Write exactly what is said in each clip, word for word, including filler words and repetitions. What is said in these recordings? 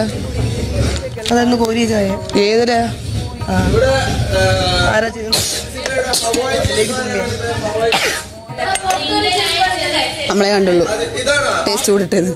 അതൊന്ന് കോരി ചായ ഏതൊരാ ആരാ ചെയ്യുന്നത്? നമ്മളെ കണ്ടുള്ളൂ ടേസ്റ്റ് കൂടിട്ടത്.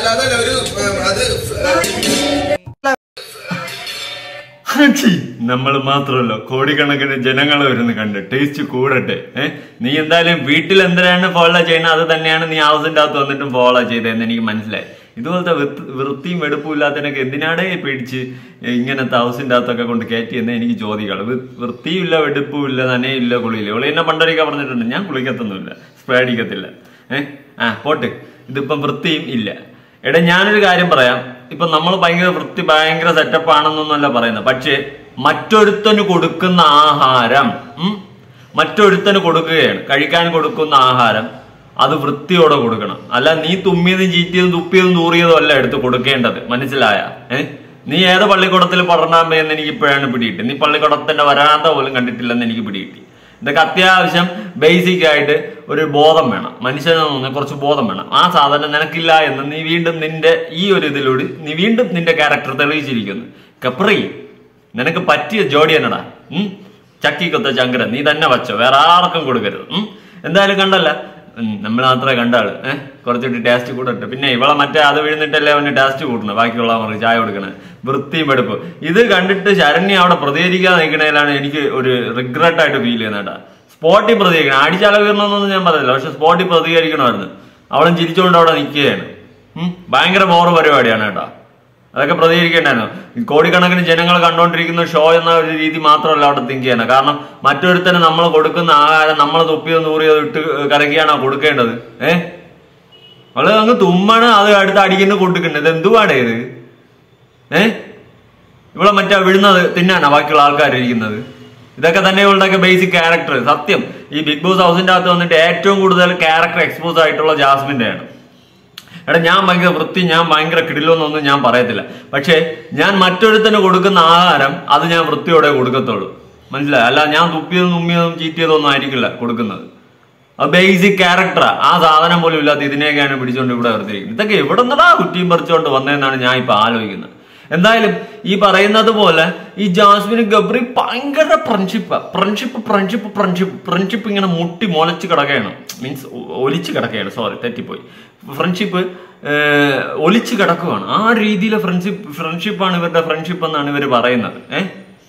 നമ്മൾ മാത്രമല്ല കോടിക്കണക്കിന് ജനങ്ങൾ വരുന്ന കണ്ട് ടേസ്റ്റ് കൂടട്ടെ. ഏഹ് നീ എന്തായാലും വീട്ടിൽ എന്തിനാണ് ഫോളോ ചെയ്യുന്നത് അത് തന്നെയാണ് നീ ഹൗസിന്റെ അകത്ത് വന്നിട്ടും ഫോളോ ചെയ്തതെന്ന് എനിക്ക് മനസ്സിലായി. ഇതുപോലത്തെ വൃത്തിയും വെടുപ്പും ഇല്ലാത്തതിനൊക്കെ എന്തിനാടേ പേടിച്ച് ഇങ്ങനത്തെ ഹൗസിന്റെ അകത്തൊക്കെ കൊണ്ട് കയറ്റിയെന്ന് എനിക്ക് ചോദിക്കണം. വൃത്തിയും ഇല്ല വെടുപ്പും ഇല്ല നനയും ഇല്ല കുളിയില്ല. ഇവിടെ എന്നെ പണ്ടൊരിക്കൽ പറഞ്ഞിട്ടുണ്ട് ഞാൻ കുളിക്കത്തൊന്നുമില്ല, സ്പ്രേ അടിക്കത്തില്ല. ഏഹ് ആ പോട്ട് ഇതിപ്പം വൃത്തിയും ഇല്ല. എടാ ഞാനൊരു കാര്യം പറയാം. ഇപ്പൊ നമ്മൾ ഭയങ്കര വൃത്തി ഭയങ്കര സെറ്റപ്പ് ആണെന്നൊന്നല്ല പറയുന്നത്. പക്ഷേ മറ്റൊരുത്തന് കൊടുക്കുന്ന ആഹാരം ഉം മറ്റൊരുത്തന് കൊടുക്കുകയാണ്, കഴിക്കാൻ കൊടുക്കുന്ന ആഹാരം അത് വൃത്തിയോടെ കൊടുക്കണം. അല്ല നീ തുമ്മിയതും ചീറ്റിയതും തുപ്പിയതും തൂറിയതും അല്ല എടുത്ത് കൊടുക്കേണ്ടത്. മനസ്സിലായ? ഏഹ് നീ ഏത് പള്ളിക്കൂടത്തിൽ പഠനാമെന്ന് എനിക്ക് ഇപ്പോഴാണ് പിടികിട്ടി. നീ പള്ളിക്കൂടത്തിന്റെ വരാന്ത പോലും കണ്ടിട്ടില്ലെന്ന് എനിക്ക് പിടികിട്ടി. ഇതൊക്കെ അത്യാവശ്യം ബേസിക് ആയിട്ട് ഒരു ബോധം വേണം. മനുഷ്യനെന്ന് കുറച്ച് ബോധം വേണം. ആ സാധനം നിനക്കില്ല എന്ന് നീ വീണ്ടും നിന്റെ ഈ ഒരു ഇതിലൂടെ നീ വീണ്ടും നിന്റെ ക്യാരക്ടർ തെളിയിച്ചിരിക്കുന്നു. കപ്രി നിനക്ക് പറ്റിയ ജോഡി എന്നടാ. ഉം ചക്കിക്കൊത്ത ചങ്കര നീ തന്നെ വച്ചോ, വേറെ ആർക്കും കൊടുക്കരുത്. ഉം എന്തായാലും കണ്ടല്ല, നമ്മൾ മാത്രമേ കണ്ടാള്. ഏഹ് കുറച്ചിട്ട് ടേസ്റ്റ് കൂടട്ടെ. പിന്നെ ഇവളെ മറ്റേ അത് വീഴുന്നിട്ടല്ലേ അവന് ടേസ്റ്റ് കൂട്ടണം, ബാക്കിയുള്ള അവർക്ക് ചായ കൊടുക്കണേ. വൃത്തിയും വെടുപ്പ് ഇത് കണ്ടിട്ട് ശരണ്യ അവിടെ പ്രതികരിക്കാതെ നിൽക്കണേലാണ് എനിക്ക് ഒരു റിഗ്രറ്റ് ആയിട്ട് ഫീൽ ചെയ്യുന്നേട്ടാ. സ്പോട്ടിൽ പ്രതികരിക്കണം, അടിച്ചളവിടണമെന്നൊന്നും ഞാൻ പറയില്ല, പക്ഷെ സ്പോട്ടിൽ പ്രതികരിക്കണമായിരുന്നു. അവളും ചിരിച്ചുകൊണ്ട് അവിടെ നിൽക്കുകയാണ്. ഉം ഭയങ്കര ബോറ് പരിപാടിയാണ് കേട്ടോ. അതൊക്കെ പ്രതികരിക്കേണ്ടായിരുന്നു. കോടിക്കണക്കിന് ജനങ്ങൾ കണ്ടുകൊണ്ടിരിക്കുന്ന ഷോ എന്ന ഒരു രീതി മാത്രമല്ല അവിടെ തിങ്ക് ചെയ്യണം. കാരണം മറ്റൊരുത്തന് നമ്മൾ കൊടുക്കുന്ന ആഹാരം നമ്മൾ തുപ്പിയോ നൂറിയോ ഇട്ട് കറക്കിയാണോ കൊടുക്കേണ്ടത്? ഏഹ് അവള് അങ്ങ് തുമ്മാണ്, അത് അടുത്ത് അടിക്കുന്ന കൊടുക്കുന്നത്. ഇത് എന്തുവാടേ ഇത്? ഏഹ് ഇവിടെ മറ്റേ വിഴുന്നത് തിന്നാണോ ബാക്കിയുള്ള ആൾക്കാർ ഇരിക്കുന്നത്? ഇതൊക്കെ തന്നെ ഇവളുടെയൊക്കെ ബേസിക് ക്യാരക്ടർ. സത്യം ഈ ബിഗ് ബോസ് ഹൗസിന്റെ അകത്ത് വന്നിട്ട് ഏറ്റവും കൂടുതൽ ക്യാരക്ടർ എക്സ്പോസ് ആയിട്ടുള്ള ജാസ്മിന്റെ ആണ്. എടാ ഞാൻ ഭയങ്കര വൃത്തി ഞാൻ ഭയങ്കര കിടിലോന്നൊന്നും ഞാൻ പറയത്തില്ല. പക്ഷെ ഞാൻ മറ്റൊരുത്തന് കൊടുക്കുന്ന ആഹാരം അത് ഞാൻ വൃത്തിയോടെ കൊടുക്കത്തുള്ളൂ. മനസ്സിലായി? അല്ല ഞാൻ തുപ്പിയതും തുമ്മിയതും ചീറ്റിയതൊന്നും ആയിരിക്കില്ല കൊടുക്കുന്നത്. അത് ബേസിക് ക്യാരക്ടറാ. ആ സാധനം പോലും ഇല്ലാത്ത ഇതിനെയൊക്കെയാണ് പിടിച്ചുകൊണ്ട് ഇവിടെ നിർത്തിയിരിക്കുന്നത്. ഇതൊക്കെ എവിടെ നിന്നാ കുറ്റിയും പറിച്ചുകൊണ്ട് വന്നതെന്നാണ് ഞാൻ ഇപ്പൊ ആലോചിക്കുന്നത്. എന്തായാലും ഈ പറയുന്നത് പോലെ ഈ ജാസ്മിന് ഗബ്രി ഭയങ്കര friendship friendship friendship friendship friendship ഇങ്ങനെ മുട്ടി മുളച്ച് കിടക്കുകയാണ്. മീൻസ് ഒലിച്ച് കിടക്കുകയാണ്. സോറി തെറ്റിപ്പോയി. ഫ്രണ്ട്ഷിപ്പ് ഒലിച്ച് കിടക്കുകയാണ്. ആ രീതിയിലെ ഫ്രണ്ട്ഷിപ്പ് ഫ്രണ്ട്ഷിപ്പാണ് ഇവരുടെ ഫ്രണ്ട്ഷിപ്പ് എന്നാണ് ഇവർ പറയുന്നത്. ഏഹ്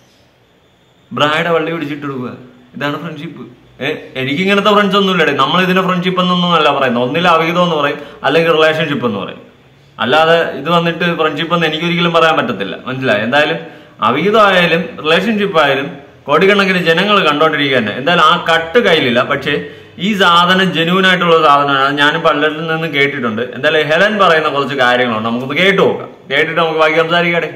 ബ്രായുടെ വള്ളി പിടിച്ചിട്ട് കൊടുക്കുക, ഇതാണ് ഫ്രണ്ട്ഷിപ്പ്. ഏഹ് എനിക്കിങ്ങനത്തെ ഫ്രണ്ട്സ് ഒന്നും ഇല്ലേ. നമ്മൾ ഇതിനെ ഫ്രണ്ട്ഷിപ്പ് എന്നൊന്നും അല്ല പറയുന്നത്. ഒന്നിൽ അവിഹിതം എന്ന് പറയും, അല്ലെങ്കിൽ റിലേഷൻഷിപ്പ് എന്ന് പറയും. അല്ലാതെ ഇത് വന്നിട്ട് ഫ്രണ്ട്ഷിപ്പ് എന്ന് എനിക്കൊരിക്കലും പറയാൻ പറ്റത്തില്ല. മനസ്സിലായി? എന്തായാലും അവിഹിതമായാലും റിലേഷൻഷിപ്പ് ആയാലും കോടിക്കണക്കിന് ജനങ്ങൾ കണ്ടോണ്ടിരിക്കുക തന്നെ. എന്തായാലും ആ കട്ട് കയ്യിലില്ല. പക്ഷേ ഈ സാധനം ജെന്യൂൻ ആയിട്ടുള്ള സാധനമാണ്. ഞാനും പലരിൽ നിന്നും കേട്ടിട്ടുണ്ട്. എന്തായാലും ഹെലൻ പറയുന്ന കുറച്ച് കാര്യങ്ങളുണ്ട്, നമുക്കൊന്ന് കേട്ടു നോക്കാം. കേട്ടിട്ട് നമുക്ക് ബാക്കി സംസാരിക്കാടെ.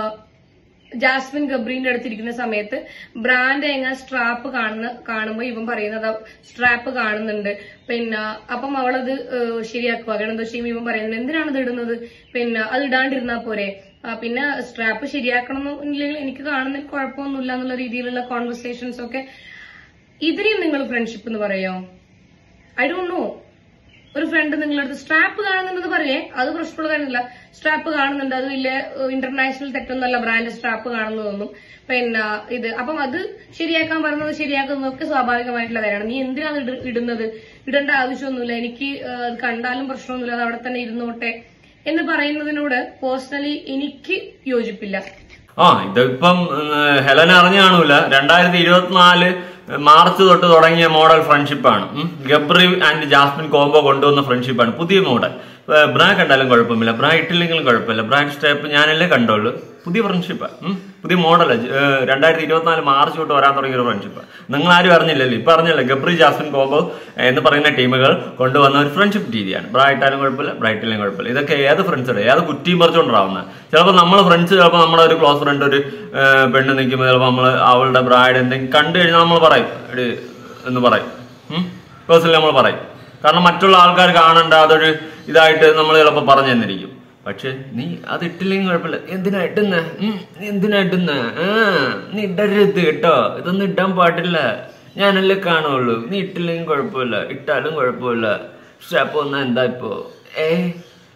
ജാസ്മിൻ ഗബ്രീന്റെ അടുത്തിരിക്കുന്ന സമയത്ത് ബ്രാൻഡ് എങ്ങനെ സ്ട്രാപ്പ് കാണുന്ന കാണുമ്പോ ഇവൻ പറയുന്നത് സ്ട്രാപ്പ് കാണുന്നുണ്ട്. പിന്നെ അപ്പം അവളത് ശരിയാക്കുക. കാരണം എന്താ വെച്ചാൽ ഇവൻ പറയുന്നത് എന്തിനാണ് ഇത് ഇടുന്നത്, പിന്നെ അത് ഇടാണ്ടിരുന്നാ പോരെ, പിന്നെ സ്ട്രാപ്പ് ശരിയാക്കണം എന്നില്ലെങ്കിൽ എനിക്ക് കാണുന്നതിൽ കുഴപ്പമൊന്നുമില്ല എന്നുള്ള രീതിയിലുള്ള കോൺവെർസേഷൻസ് ഒക്കെ. ഇതിനെയും നിങ്ങൾ ഫ്രണ്ട്ഷിപ്പ് എന്ന് പറയോ? I don't know. ഒരു ഫ്രണ്ട് നിങ്ങളടുത്ത് സ്ട്രാപ്പ് കാണുന്നുണ്ടെന്ന് പറയേ, അത് പ്രശ്നമുള്ള കാര്യമില്ല. സ്ട്രാപ്പ് കാണുന്നുണ്ട്, അത് വലിയ ഇന്റർനാഷണൽ തെറ്റൊന്നുമല്ല ബ്രാൻഡ് സ്ട്രാപ്പ് കാണുന്നതൊന്നും. പിന്നെ ഇത് അപ്പം അത് ശരിയാക്കാൻ പറയുന്നത് ശരിയാക്കുന്നതൊക്കെ സ്വാഭാവികമായിട്ടുള്ള കാര്യമാണ്. നീ എന്തിനാണ് ഇടുന്നത്? ഇടേണ്ട ആവശ്യമൊന്നുമില്ല, എനിക്ക് അത് കണ്ടാലും പ്രശ്നമൊന്നുമില്ല, അത് അവിടെ തന്നെ ഇരുന്നോട്ടെ എന്ന് പറയുന്നതിനോട് പേഴ്സണലി എനിക്ക് യോജിപ്പില്ല. ആ ഇതിപ്പം ഹെലൻ അറിഞ്ഞു കാണൂല. രണ്ടായിരത്തി ഇരുപത്തിനാല് മാർച്ച് തൊട്ട് തുടങ്ങിയ മോഡൽ ഫ്രണ്ട്ഷിപ്പാണ്. ഗബ്രി ആൻഡ് ജാസ്മിൻ കോംബോ കൊണ്ടുവന്ന ഫ്രണ്ട്ഷിപ്പാണ്, പുതിയ മോഡൽ. ബ്രാ കണ്ടാലും കുഴപ്പമില്ല, ബ്രാ ഇട്ടില്ലെങ്കിലും കുഴപ്പമില്ല, ബ്രാൻഡ് സ്റ്റെപ്പ് ഞാനല്ലേ കണ്ടോളൂ. പുതിയ ഫ്രണ്ട്ഷിപ്പാണ്, പുതിയ മോഡൽ. രണ്ടായിരത്തി ഇരുപത്തിനാല് മാർച്ച് തൊട്ട് വരാൻ തുടങ്ങിയ ഒരു ഫ്രണ്ട്ഷിപ്പാണ്. നിങ്ങൾ ആരും അറിഞ്ഞില്ലല്ലോ, ഇപ്പൊ അറിഞ്ഞല്ലോ. ഗബ്രി ജാസ്മിൻ കോംബോ എന്ന് പറയുന്ന ടീമുകൾ കൊണ്ടുവന്ന ഒരു ഫ്രണ്ട്ഷിപ്പ് രീതിയാണ്. ബ്രാ ഇട്ടാലും കുഴപ്പമില്ല, ബ്രാ ഇട്ടില്ലെങ്കിലും കുഴപ്പമില്ല. ഇതൊക്കെ ഏത് ഫ്രണ്ട്സുടെ ഏത് കുറ്റിയും പറിച്ചുകൊണ്ടാവുന്നത്. ചിലപ്പോൾ നമ്മളെ ഫ്രണ്ട്സ്, ചിലപ്പോൾ നമ്മുടെ ഒരു ക്ലോസ് ഫ്രണ്ട് ഒരു പെണ്ണ് നിൽക്കുമ്പോൾ ചിലപ്പോൾ നമ്മൾ അവളുടെ ബ്രാഡ് എന്തെങ്കിലും കണ്ടു കഴിഞ്ഞാൽ നമ്മൾ പറയും എന്ന് പറയും. പേഴ്സണലി നമ്മൾ പറയും. കാരണം മറ്റുള്ള ആൾക്കാർ കാണണ്ട, അതൊരു ഇതായിട്ട് നമ്മൾ ചിലപ്പോൾ പറഞ്ഞു തന്നിരിക്കും. പക്ഷെ നീ അത് ഇട്ടില്ലെങ്കിൽ കുഴപ്പമില്ല. എന്തിനാ ഇട്ടുന്ന നീ എന്തിനാ ഇട്ടുന്ന നീ ഇടരുത് കേട്ടോ, ഇതൊന്നും ഇടാൻ പാടില്ല, ഞാനല്ലേ കാണുള്ളൂ. നീ ഇട്ടില്ലെങ്കിൽ കുഴപ്പമില്ല, ഇട്ടാലും കുഴപ്പമില്ല. സ്ട്രാപ്പ് വന്നാ എന്താ ഇപ്പോ? ഏ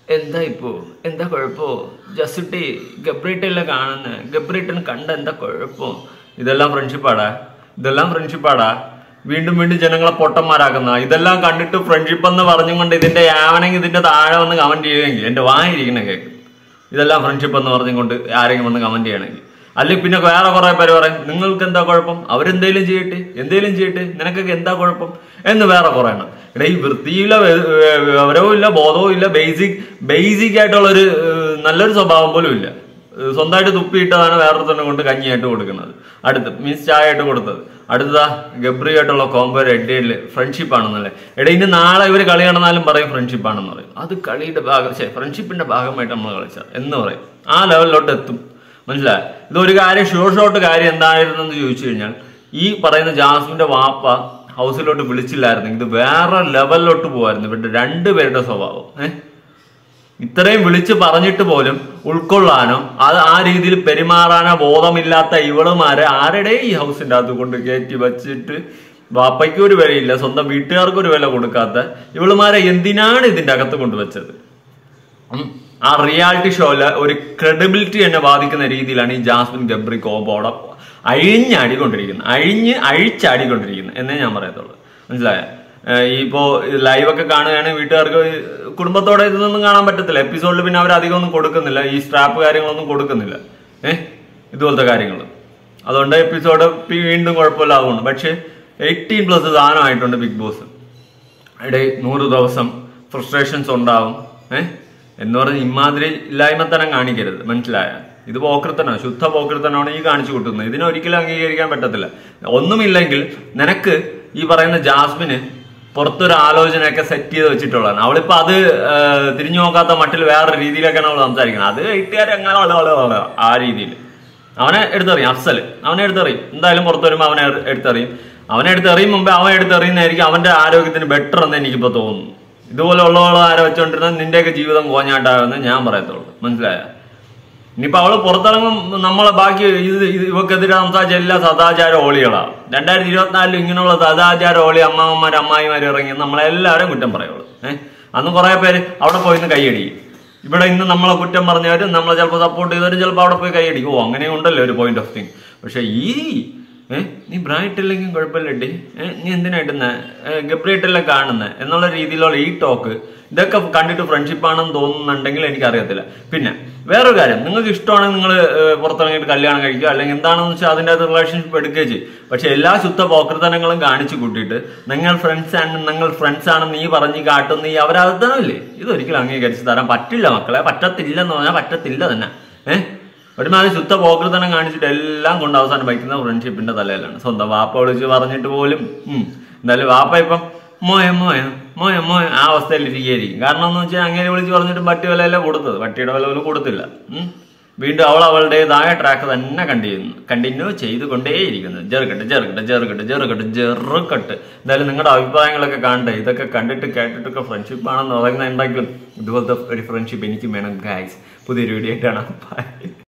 എന്താ ഇപ്പോ, എന്താ കുഴപ്പോ, ജസുട്ടി ഗബ്രീട്ടല്ലേ കാണുന്നത്, ഗബ്രീട്ടൻ കണ്ട എന്താ കുഴപ്പോ? ഇതെല്ലാം ഫ്രണ്ട്ഷിപ്പാടാ, ഇതെല്ലാം ഫ്രണ്ട്ഷിപ്പാടാ. വീണ്ടും വീണ്ടും ജനങ്ങളെ പൊട്ടന്മാരാക്കുന്ന ഇതെല്ലാം കണ്ടിട്ട് ഫ്രണ്ട്ഷിപ്പ് എന്ന് പറഞ്ഞുകൊണ്ട് ഇതിന്റെ ആവണെങ്കിൽ ഇതിന്റെ താഴെ വന്ന് കമന്റ് ചെയ്യുമെങ്കിൽ എന്റെ വായിരിക്കണ കേക്ക്. ഇതെല്ലാം ഫ്രണ്ട്ഷിപ്പ് എന്ന് പറഞ്ഞുകൊണ്ട് ആരെങ്കിലും വന്ന് കമന്റ് ചെയ്യണമെങ്കിൽ, അല്ലെങ്കിൽ പിന്നെ വേറെ കുറെ പേര് പറയും നിങ്ങൾക്ക് എന്താ കുഴപ്പം, അവരെന്തേലും ചെയ്യട്ടെ, എന്തേലും ചെയ്യട്ടെ, നിനക്കൊക്കെ എന്താ കുഴപ്പം എന്ന് വേറെ കുറെ എണ്ണം. ഇവിടെ ഈ വൃത്തിയില്ല, വിവരവും ഇല്ല, ബോധവും ഇല്ല, ബേസിക് ബേസിക് ആയിട്ടുള്ള ഒരു നല്ലൊരു സ്വഭാവം പോലും ഇല്ല. സ്വന്തമായിട്ട് തുപ്പിയിട്ടതാണ് വേറൊരുത്തന്നെ കൊണ്ട് കഞ്ഞിയായിട്ട് കൊടുക്കുന്നത്, അടുത്ത് മീൻസ് ചായ ആയിട്ട് കൊടുത്തത്. അടുത്തതാ ഗബ്രി ആയിട്ടുള്ള കോംബോ എഡ്ഡയില് ഫ്രണ്ട്ഷിപ്പ് ആണെന്നല്ലേ. എടാ ഇനി നാളെ ഇവര് കളി നടന്നാലും പറയും ഫ്രണ്ട്ഷിപ്പ് ആണെന്ന് പറയും. അത് കളിയുടെ ഭാഗം, ഫ്രണ്ട്ഷിപ്പിന്റെ ഭാഗമായിട്ട് നമ്മൾ കളിച്ചാൽ എന്ന് പറയും. ആ ലെവലിലോട്ട് എത്തും. മനസ്സിലായി? ഇതൊരു കാര്യം ഷുവർ ഷോട്ട് കാര്യം എന്തായിരുന്നു എന്ന് ചോദിച്ചു കഴിഞ്ഞാൽ, ഈ പറയുന്ന ജാസ്മിന്റെ വാപ്പ ഹൗസിലോട്ട് വിളിച്ചില്ലായിരുന്നെങ്കിൽ ഇത് വേറെ ലെവലിലോട്ട് പോവായിരുന്നു ഇവരുടെ രണ്ടുപേരുടെ സ്വഭാവം. ഏഹ് ഇത്രയും വിളിച്ച് പറഞ്ഞിട്ട് പോലും ഉൾക്കൊള്ളാനോ അത് ആ രീതിയിൽ പെരുമാറാനോ ബോധമില്ലാത്ത ഇവളുമാരെ ആരുടെ ഈ ഹൗസിന്റെ അകത്ത് കൊണ്ട് കയറ്റി വെച്ചിട്ട് വാപ്പയ്ക്കും ഒരു വിലയില്ല, സ്വന്തം വീട്ടുകാർക്കും ഒരു വില കൊടുക്കാത്ത ഇവളുമാരെ എന്തിനാണ് ഇതിന്റെ അകത്ത് കൊണ്ടുവച്ചത്? ആ റിയാലിറ്റി ഷോയില് ഒരു ക്രെഡിബിലിറ്റി എന്നെ ബാധിക്കുന്ന രീതിയിലാണ് ഈ ജാസ്മിൻ ഗബ്രി കോംബോടെ അഴിഞ്ഞാടിക്കൊണ്ടിരിക്കുന്നത്, അഴിഞ്ഞ് അഴിച്ചാടിക്കൊണ്ടിരിക്കുന്നത് എന്നേ ഞാൻ പറയത്തുള്ളൂ. മനസ്സിലായ? ഇപ്പോ ലൈവൊക്കെ കാണുകയാണെങ്കിൽ വീട്ടുകാർക്ക് കുടുംബത്തോടെ ഇതൊന്നും കാണാൻ പറ്റത്തില്ല. എപ്പിസോഡിൽ പിന്നെ അവർ അധികം ഒന്നും കൊടുക്കുന്നില്ല, ഈ സ്ട്രാപ്പ് കാര്യങ്ങളൊന്നും കൊടുക്കുന്നില്ല, ഏഹ് ഇതുപോലത്തെ കാര്യങ്ങൾ. അതുകൊണ്ട് എപ്പിസോഡ് വീണ്ടും കുഴപ്പമില്ലാതുകൊണ്ട്. പക്ഷെ എയ്റ്റീൻ പ്ലസ് സാധനമായിട്ടുണ്ട് ബിഗ് ബോസ്. ഇടയിൽ നൂറ് ദിവസം ഫ്രസ്ട്രേഷൻസ് ഉണ്ടാവും. ഏഹ് എന്ന് പറഞ്ഞ് ഇമാതിരി ഇല്ലായ്മത്തനം കാണിക്കരുത്. മനസ്സിലായ? ഇത് പോക്കൃത്തനാണ്, ശുദ്ധ പോക്കൃത്തനാണ് ഈ കാണിച്ചു കൂട്ടുന്നത്. ഇതിനൊരിക്കലും അംഗീകരിക്കാൻ പറ്റത്തില്ല. ഒന്നുമില്ലെങ്കിൽ നിനക്ക് ഈ പറയുന്ന ജാസ്മിന് പുറത്തൊരു ആലോചനയൊക്കെ സെറ്റ് ചെയ്ത് വെച്ചിട്ടുള്ളതാണ്. അവളിപ്പോ അത് തിരിഞ്ഞു നോക്കാത്ത മട്ടിൽ വേറെ രീതിയിലൊക്കെയാണ് അവൾ സംസാരിക്കുന്നത്. അത് വീട്ടുകാർ എങ്ങനെ ആ രീതിയിൽ അവനെ എടുത്തെറിയും. അഫ്സല് അവനെ എടുത്തെറിയും. എന്തായാലും പുറത്തു വരുമ്പോൾ അവനെ എടുത്തെറിയും. അവനെ എടുത്തെറിയും മുമ്പേ അവൻ എടുത്തെറിയുന്നതായിരിക്കും അവന്റെ ആരോഗ്യത്തിന് ബെറ്റർ എന്ന് എനിക്കിപ്പോ തോന്നുന്നു. ഇതുപോലെ ഉള്ളവളോ ആരെ വെച്ചോണ്ടിരുന്നാൽ നിന്റെയൊക്കെ ജീവിതം കോഞ്ഞാട്ടാകുമെന്ന് ഞാൻ പറയത്തുള്ളൂ. മനസ്സിലായ? ഇനിയിപ്പോ അവള് പുറത്തിറങ്ങും നമ്മളെ ബാക്കി ഇത് ഇവക്കെതിരെ സംസാരിച്ച എല്ലാ സദാചാര ഓളികളാണ്. രണ്ടായിരത്തി ഇരുപത്തിനാലിൽ ഇങ്ങനെയുള്ള സദാചാര ഓളി അമ്മാവന്മാർ അമ്മായിമാർ ഇറങ്ങി നമ്മളെല്ലാവരും കുറ്റം പറയുള്ളൂ. ഏഹ് അന്ന് കുറെ പേര് അവിടെ പോയി ഇന്ന് കൈയടിക്കും. ഇവിടെ ഇന്ന് നമ്മളെ കുറ്റം പറഞ്ഞവരും നമ്മളെ ചിലപ്പോൾ സപ്പോർട്ട് ചെയ്തവരും ചിലപ്പോൾ അവിടെ പോയി കൈയടിക്കും. ഓ അങ്ങനെ ഉണ്ടല്ലോ ഒരു പോയിന്റ് ഓഫ് തിങ്. പക്ഷെ ഈ ഏഹ് നീ ബ്രൈറ്റില്ലെങ്കിൽ കുഴപ്പമില്ലട്ടി, ഏഹ് നീ എന്തിനായിട്ടുന്ന ഗബ്രിയായിട്ടല്ലേ കാണുന്നത് എന്നുള്ള രീതിയിലുള്ള ഈ ടോക്ക് ഇതൊക്കെ കണ്ടിട്ട് ഫ്രണ്ട്ഷിപ്പ് ആണെന്ന് തോന്നുന്നുണ്ടെങ്കിൽ എനിക്കറിയത്തില്ല. പിന്നെ വേറൊരു കാര്യം, നിങ്ങൾക്ക് ഇഷ്ടമാണെങ്കിൽ നിങ്ങൾ പുറത്തിറങ്ങിയിട്ട് കല്യാണം കഴിക്കുക, അല്ലെങ്കിൽ എന്താണെന്ന് വെച്ചാൽ അതിൻ്റെ അകത്ത് റിലേഷൻഷിപ്പ് എടുക്കുകയും ചെയ്യും. പക്ഷെ എല്ലാ ശുദ്ധ പോക്കൃതനങ്ങളും കാണിച്ചു കൂട്ടിയിട്ട് നിങ്ങൾ ഫ്രണ്ട്സ് ആണ് നിങ്ങൾ ഫ്രണ്ട്സ് ആണെന്ന് നീ പറഞ്ഞ് കാട്ടുന്ന ഈ അവരാധനല്ലേ, ഇതൊരിക്കലും അംഗീകരിച്ച് തരാൻ പറ്റില്ല മക്കളെ. പറ്റത്തില്ലെന്ന് പറഞ്ഞാൽ പറ്റത്തില്ല തന്നെ. ഏഹ് ഒരുമാതിരി ശുദ്ധ പോക്കൃതനം കാണിച്ചിട്ട് എല്ലാം കൊണ്ട് അവസാനം വയ്ക്കുന്ന ഫ്രണ്ട്ഷിപ്പിന്റെ തലയിലാണ്. സ്വന്തം വാപ്പ വിളിച്ച് പറഞ്ഞിട്ട് പോലും ഉം എന്തായാലും വാപ്പ ഇപ്പം മോയ മോയ മോയ മോയ ആ അവസ്ഥയിൽ ഇരിക്കുകയായിരിക്കും. കാരണം എന്ന് വെച്ചാൽ അങ്ങനെ വിളിച്ച് പറഞ്ഞിട്ടും പട്ടി വിലയല്ല കൊടുത്തത്, പട്ടിയുടെ വില പോലും കൊടുത്തില്ല. ഉം വീണ്ടും അവൾ അവളുടേതായ ട്രാക്ക് തന്നെ കണ്ടിന്യൂ കണ്ടിന്യൂ ചെയ്തുകൊണ്ടേയിരിക്കുന്നത്. ചെറുകെട്ട് ചെറുകെട്ട് ചെറുകെട്ട് ചെറുകെട്ട് ചെറുകെട്ട്. എന്തായാലും നിങ്ങളുടെ അഭിപ്രായങ്ങളൊക്കെ കാണണ്ടേ? ഇതൊക്കെ കണ്ടിട്ട് കേട്ടിട്ടൊക്കെ ഫ്രണ്ട്ഷിപ്പ് ആണെന്ന് പറയുന്നുണ്ടെങ്കിലും ഇതുപോലത്തെ ഒരു ഫ്രണ്ട്ഷിപ്പ് എനിക്കും വേണം ഗൈസ്. പുതിയൊരു വീഡിയോ ആയിട്ടാണ്.